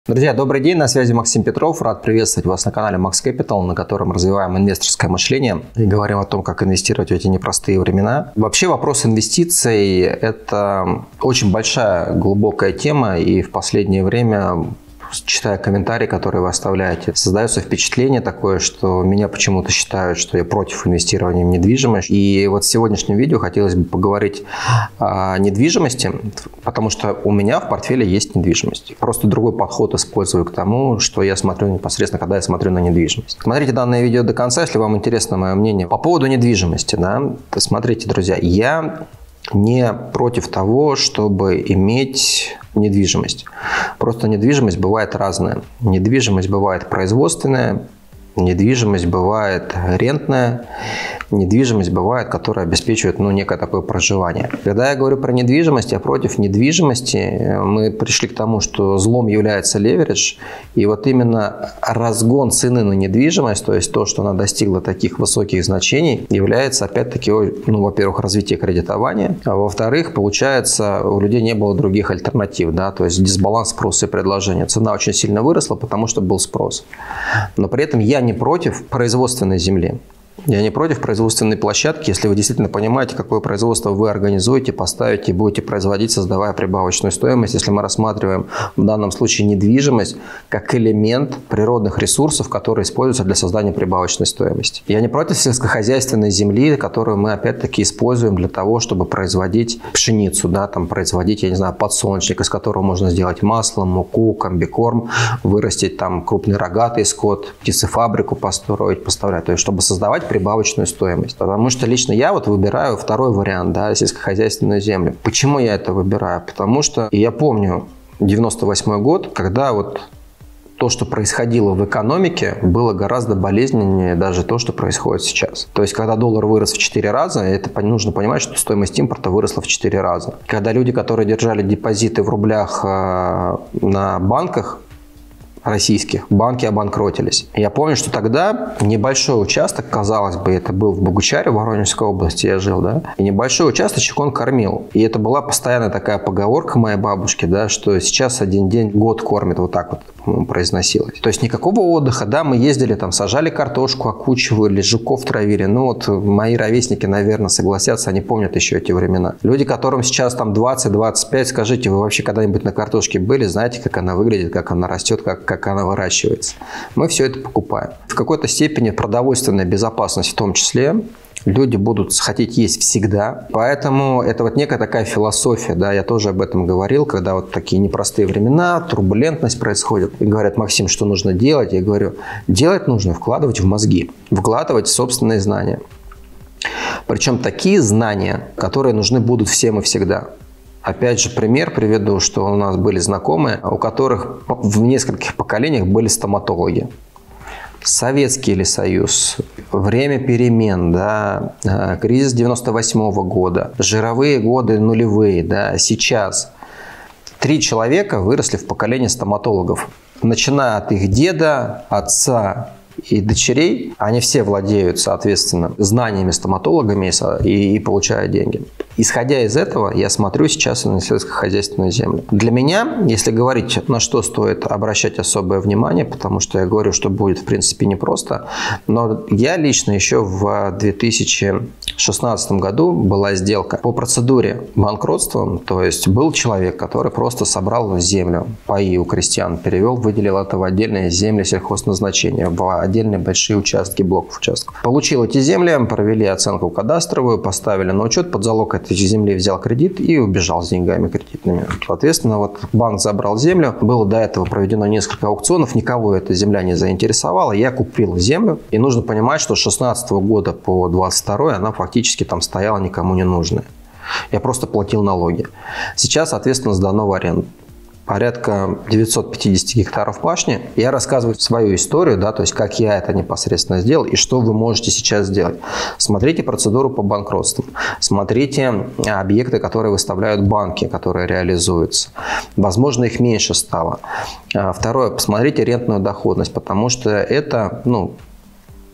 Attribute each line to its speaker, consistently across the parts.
Speaker 1: Друзья, добрый день, на связи Максим Петров. Рад приветствовать вас на канале Max Capital, на котором развиваем инвесторское мышление и говорим о том, как инвестировать в эти непростые времена. Вообще вопрос инвестиций – это очень большая, глубокая тема, и в последнее время, читая комментарии, которые вы оставляете, создается впечатление такое, что меня почему-то считают, что я против инвестирования в недвижимость. И вот в сегодняшнем видео хотелось бы поговорить о недвижимости, потому что у меня в портфеле есть недвижимость. Просто другой подход использую к тому, что я смотрю непосредственно, когда я смотрю на недвижимость. Смотрите данное видео до конца, если вам интересно мое мнение по поводу недвижимости. Смотрите, друзья, я не против того, чтобы иметь недвижимость. Просто недвижимость бывает разная. Недвижимость бывает производственная, недвижимость бывает рентная, недвижимость бывает, которая обеспечивает некое такое проживание. Когда я говорю про недвижимость, я против недвижимости. Мы пришли к тому, что злом является леверидж. И вот именно разгон цены на недвижимость, то есть то, что она достигла таких высоких значений, является опять-таки, во-первых, развитие кредитования, а во-вторых, получается, у людей не было других альтернатив, то есть дисбаланс спроса и предложения. Цена очень сильно выросла, потому что был спрос. Но при этом я не против производственной земли. Я не против производственной площадки, если вы действительно понимаете, какое производство вы организуете, поставите и будете производить, создавая прибавочную стоимость. Если мы рассматриваем в данном случае недвижимость как элемент природных ресурсов, которые используются для создания прибавочной стоимости. Я не против сельскохозяйственной земли, которую мы опять-таки используем для того, чтобы производить пшеницу, производить, подсолнечник, из которого можно сделать масло, муку, комбикорм, вырастить крупный рогатый скот, птицефабрику построить, поставлять, то есть чтобы создавать прибавочную стоимость. Потому что лично я выбираю второй вариант, сельскохозяйственную землю. Почему я это выбираю? Потому что я помню 98 год, когда то, что происходило в экономике, было гораздо болезненнее даже то, что происходит сейчас. То есть, когда доллар вырос в 4 раза, это нужно понимать, что стоимость импорта выросла в 4 раза. Когда люди, которые держали депозиты в рублях на банках, российских, банки обанкротились. Я помню, что тогда небольшой участок, казалось бы, это был в Богучаре, в Воронежской области я жил, и небольшой участочек он кормил. И это была постоянная такая поговорка моей бабушки, что сейчас один день год кормит, по-моему, произносилось. То есть никакого отдыха, мы ездили, сажали картошку, окучивали, жуков травили. Мои ровесники, наверное, согласятся, они помнят еще эти времена. Люди, которым сейчас 20-25, скажите, вы вообще когда-нибудь на картошке были, знаете, как она выглядит, как она растет, как она выращивается. Мы все это покупаем. В какой-то степени продовольственная безопасность в том числе. Люди будут хотеть есть всегда. Поэтому это некая такая философия. Я тоже об этом говорил, когда такие непростые времена, турбулентность происходит. И говорят: Максим, что нужно делать? Я говорю, делать нужно вкладывать в мозги, вкладывать в собственные знания. Причем такие знания, которые нужны будут всем и всегда. Опять же, пример приведу, что у нас были знакомые, у которых в нескольких поколениях были стоматологи. Советский ли Союз, время перемен, кризис 98 года, жировые годы нулевые, сейчас. 3 человека выросли в поколении стоматологов. Начиная от их деда, отца и дочерей, они все владеют, соответственно, знаниями стоматологами и получают деньги. Исходя из этого, я смотрю сейчас на сельскохозяйственную землю. Для меня, если говорить, на что стоит обращать особое внимание, потому что я говорю, что будет, в принципе, непросто, но я лично еще в 2016 году была сделка по процедуре банкротства, то есть был человек, который просто собрал землю, паи у крестьян, перевел, выделил это в отдельные земли сельхозназначения, в отдельные большие участки, блоков участков. Получил эти земли, провели оценку кадастровую, поставили на учет, под залог этой земли взял кредит и убежал с деньгами кредитными. Соответственно, банк забрал землю. Было до этого проведено несколько аукционов, никого эта земля не заинтересовала. Я купил землю. И нужно понимать, что с 2016 года по 2022 она фактически стояла никому не нужная. Я просто платил налоги. Сейчас, соответственно, сдано в аренду. Порядка 950 гектаров пашни. Я рассказываю свою историю, то есть как я это непосредственно сделал и что вы можете сейчас сделать. Смотрите процедуру по банкротству. Смотрите объекты, которые выставляют банки, которые реализуются. Возможно, их меньше стало. Второе, посмотрите рентную доходность, потому что это,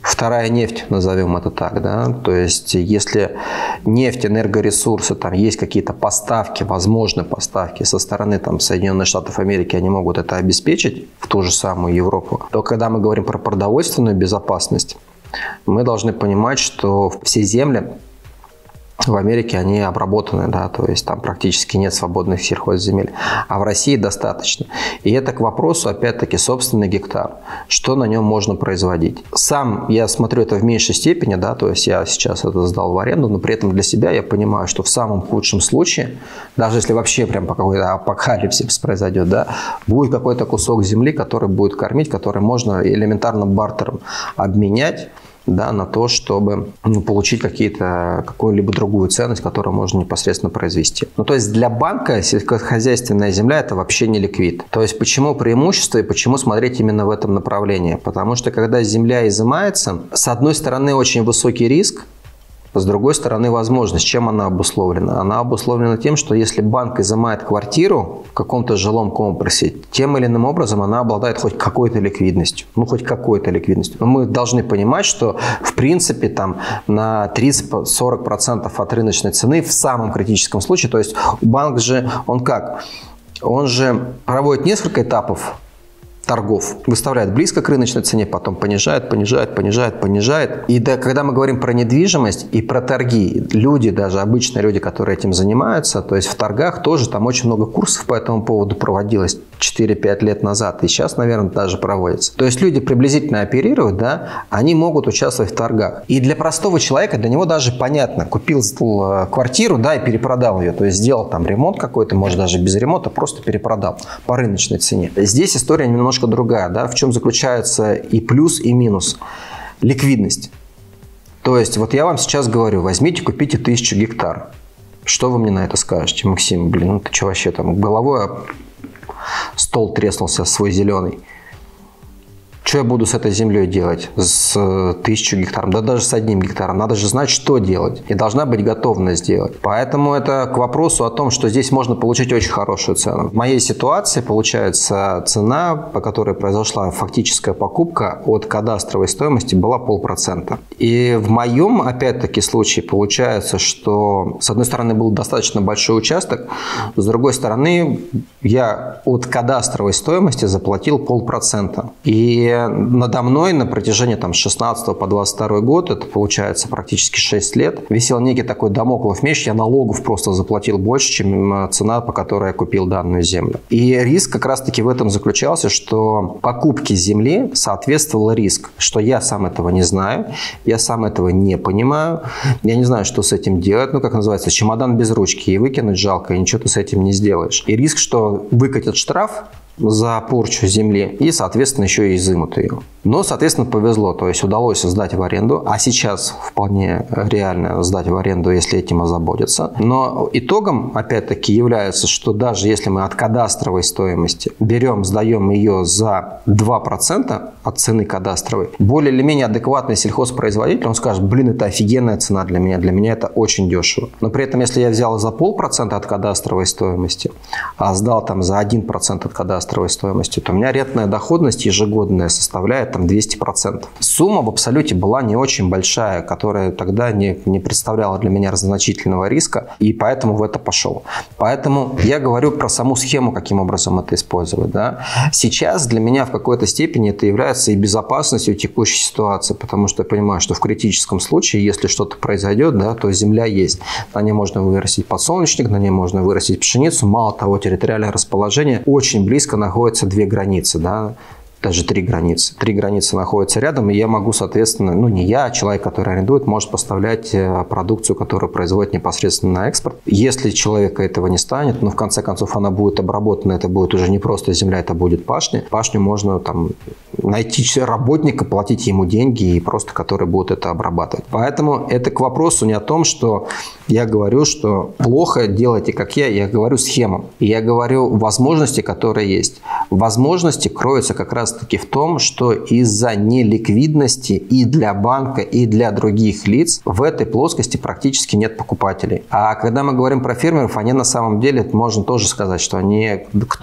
Speaker 1: вторая нефть, назовем это так, да, то есть если нефть, энергоресурсы, там есть какие-то поставки, возможные поставки со стороны там Соединенных Штатов Америки, они могут это обеспечить в ту же самую Европу, то когда мы говорим про продовольственную безопасность, мы должны понимать, что все земли в Америке, они обработаны, да, то есть там практически нет свободных сельхозземель, а в России достаточно. И это к вопросу, опять-таки, собственный гектар, что на нем можно производить. Сам я смотрю это в меньшей степени, да, то есть я сейчас это сдал в аренду, но при этом для себя я понимаю, что в самом худшем случае, даже если вообще прям какой-то апокалипсис произойдет, да, будет какой-то кусок земли, который будет кормить, который можно элементарно бартером обменять, да, на то, чтобы получить какую-либо другую ценность, которую можно непосредственно произвести. Ну, то есть для банка сельскохозяйственная земля – это вообще не ликвид. То есть почему преимущество и почему смотреть именно в этом направлении? Потому что когда земля изымается, с одной стороны очень высокий риск, с другой стороны, возможность. Чем она обусловлена? Она обусловлена тем, что если банк изымает квартиру в каком-то жилом комплексе, тем или иным образом она обладает хоть какой-то ликвидностью. Ну, хоть какой-то ликвидностью. Но мы должны понимать, что в принципе там на 30-40% от рыночной цены в самом критическом случае, то есть банк же, он как? Он же проводит несколько этапов торгов. Выставляет близко к рыночной цене, потом понижает. И да, когда мы говорим про недвижимость и про торги, люди, даже обычные люди, которые этим занимаются, то есть в торгах тоже там очень много курсов по этому поводу проводилось 4-5 лет назад. И сейчас, наверное, даже проводится. То есть люди приблизительно оперируют, да, они могут участвовать в торгах. И для простого человека, для него даже понятно, купил квартиру, да, и перепродал ее. То есть сделал там ремонт какой-то, может даже без ремонта, просто перепродал по рыночной цене. Здесь история немножко другая, да, в чем заключается и плюс, и минус. Ликвидность. То есть, вот я вам сейчас говорю, возьмите, купите 1000 гектар. Что вы мне на это скажете, Максим? Блин, ну ты что вообще там, головой стол треснулся свой зеленый. Что я буду с этой землей делать? С 1000 гектаром? Да даже с 1 гектаром. Надо же знать, что делать. И должна быть готовность делать. Поэтому это к вопросу о том, что здесь можно получить очень хорошую цену. В моей ситуации получается цена, по которой произошла фактическая покупка от кадастровой стоимости, была 0,5%. И в моем, опять-таки, случае получается, что с одной стороны был достаточно большой участок, с другой стороны я от кадастровой стоимости заплатил 0,5%. И надо мной на протяжении там, с 16 по 22 год, это получается практически 6 лет, висел некий такой дамоклов меч, я налогов просто заплатил больше, чем цена, по которой я купил данную землю. И риск как раз-таки в этом заключался, что покупке земли соответствовал риск, что я сам этого не знаю, я сам этого не понимаю, я не знаю, что с этим делать, ну, как называется, чемодан без ручки, и выкинуть жалко, и ничего ты с этим не сделаешь. И риск, что выкатят штраф за порчу земли и, соответственно, еще и изымут ее. Но, соответственно, повезло, то есть удалось сдать в аренду, а сейчас вполне реально сдать в аренду, если этим озаботиться. Но итогом, опять-таки, является, что даже если мы от кадастровой стоимости сдаем ее за 2% от цены кадастровой, более или менее адекватный сельхозпроизводитель, он скажет, блин, это офигенная цена для меня это очень дешево. Но при этом, если я взял за 0,5% от кадастровой стоимости, а сдал там за 1% от кадастровой стоимости, то у меня рентная доходность ежегодная составляет там 200%. Сумма в абсолюте была не очень большая, которая тогда не представляла для меня значительного риска, и поэтому в это пошел. Поэтому я говорю про саму схему, каким образом это использовать. Да? Сейчас для меня в какой-то степени это является и безопасностью текущей ситуации, потому что я понимаю, что в критическом случае, если что-то произойдет, да, то земля есть. На ней можно вырастить подсолнечник, на ней можно вырастить пшеницу. Мало того, территориальное расположение очень близко находятся 2 границы, да, даже 3 границы. 3 границы находятся рядом, и я могу, соответственно, ну не я, а человек, который арендует, может поставлять продукцию, которую производит непосредственно на экспорт. Если человека этого не станет, но в конце концов она будет обработана, это будет уже не просто земля, это будет пашня. Пашню можно там найти работника, платить ему деньги, и просто который будет это обрабатывать. Поэтому это к вопросу не о том, что я говорю, что плохо делайте, как я говорю схему. И я говорю возможности, которые есть. Возможности кроются как раз раз-таки в том, что из-за неликвидности и для банка, и для других лиц в этой плоскости практически нет покупателей. А когда мы говорим про фермеров, они на самом деле, можно тоже сказать, что они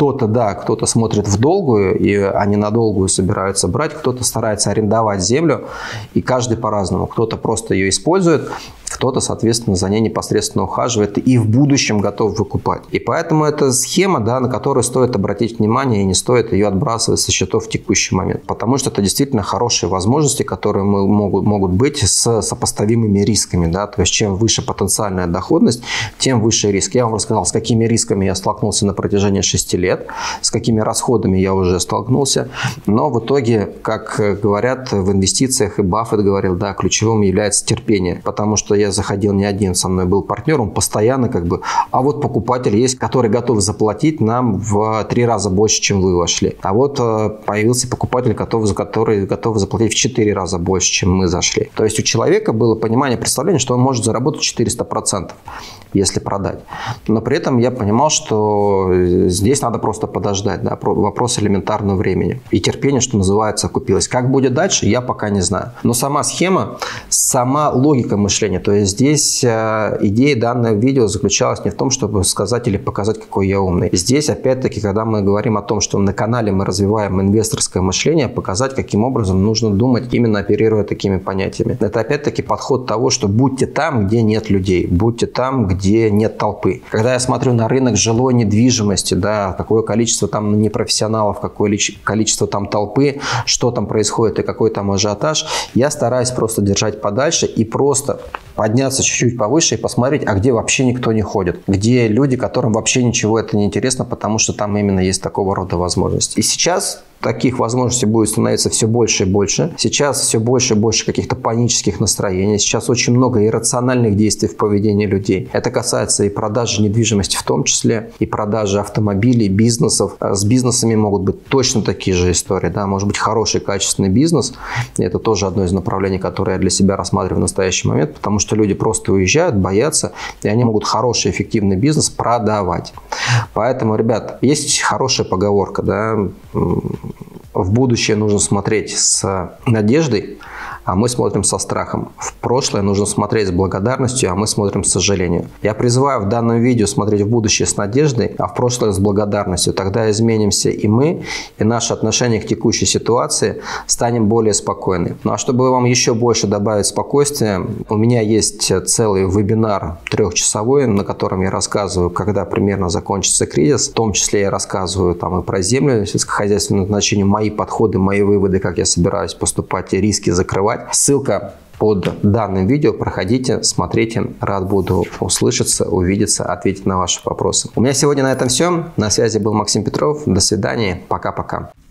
Speaker 1: кто-то смотрит в долгую, и они на долгую собираются брать, кто-то старается арендовать землю, и каждый по-разному. Кто-то просто ее использует, кто-то, соответственно, за ней непосредственно ухаживает и в будущем готов выкупать. И поэтому это схема, на которую стоит обратить внимание, и не стоит ее отбрасывать со счетов в текущий момент. Потому что это действительно хорошие возможности, которые могут быть с сопоставимыми рисками. То есть, чем выше потенциальная доходность, тем выше риск. Я вам рассказал, с какими рисками я столкнулся на протяжении 6 лет, с какими расходами я уже столкнулся. Но в итоге, как говорят в инвестициях, и Баффет говорил, ключевым является терпение. Потому что я заходил не один, со мной был партнер, он постоянно а вот покупатель есть, который готов заплатить нам в 3 раза больше, чем вы вошли. А вот появился покупатель, который готов заплатить в 4 раза больше, чем мы зашли. То есть у человека было понимание, представление, что он может заработать 400%, если продать. Но при этом я понимал, что здесь надо просто подождать. Вопрос элементарного времени. И терпение, что называется, окупилось. Как будет дальше, я пока не знаю. Но сама схема, сама логика мышления, то есть здесь идея данного видео заключалась не в том, чтобы сказать или показать, какой я умный. Здесь, опять-таки, когда мы говорим о том, что на канале мы развиваем инвесторское мышление, показать, каким образом нужно думать, именно оперируя такими понятиями. Это, опять-таки, подход того, что будьте там, где нет людей, будьте там, где нет толпы. Когда я смотрю на рынок жилой недвижимости, какое количество там непрофессионалов, какое количество там толпы, что там происходит и какой там ажиотаж, я стараюсь просто держать подальше и просто подняться чуть-чуть повыше и посмотреть, а где вообще никто не ходит. Где люди, которым вообще ничего это не интересно, потому что там именно есть такого рода возможности. И сейчас таких возможностей будет становиться все больше и больше. Сейчас все больше и больше каких-то панических настроений. Сейчас очень много иррациональных действий в поведении людей. Это касается и продажи недвижимости в том числе, и продажи автомобилей, бизнесов. С бизнесами могут быть точно такие же истории. Может быть хороший, качественный бизнес. И это тоже одно из направлений, которое я для себя рассматриваю в настоящий момент, потому что люди просто уезжают, боятся, и они могут хороший, эффективный бизнес продавать. Поэтому, ребят, есть хорошая поговорка, в будущее нужно смотреть с надеждой, а мы смотрим со страхом. В прошлое нужно смотреть с благодарностью, а мы смотрим с сожалением. Я призываю в данном видео смотреть в будущее с надеждой, а в прошлое с благодарностью. Тогда изменимся и мы, и наше отношение к текущей ситуации станем более спокойны. Ну а чтобы вам еще больше добавить спокойствия, у меня есть целый вебинар 3-часовой, на котором я рассказываю, когда примерно закончится кризис. В том числе я рассказываю и про землю, сельскохозяйственное значение, мои подходы, мои выводы, как я собираюсь поступать и риски закрывать. Ссылка под данным видео. Проходите, смотрите. Рад буду услышаться, увидеться, ответить на ваши вопросы. У меня сегодня на этом все. На связи был Максим Петров. До свидания. Пока-пока.